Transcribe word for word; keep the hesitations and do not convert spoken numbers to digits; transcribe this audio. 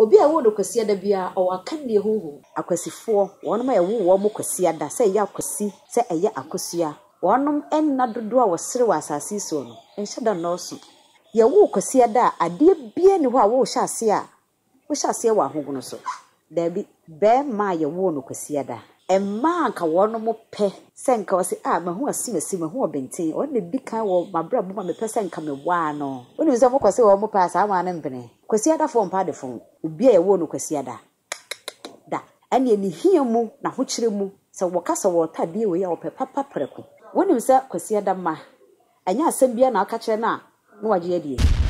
obi a wo no kwasi da bia o aka ne hoho akwasifo wonom a wo wo mo kwasi da se ya kwasi se eye akosua wonom enna dodo a wosere wa asase so no enhye da no so ye wo kwasi da ade bia ne ho a wo hye ase a wo hye ase wa ahogono so da bi be ma ye wo no kwasi da emma anka wonom pe se nka wose a mahu asimasi mahu obenten o ne bi kan wo mabra bu ma me pe se nka me wa no woni so mo kwase wo mo pa sa ma ne mbene kwasi da fo mpa de fo obi a ye wo no kwasi da da ene ni hiamu na ho kire mu se wo kasa wo ta bia we ya wo pe papa preko woni se kwasi da ma anya asem bia na aka kire na na waje adie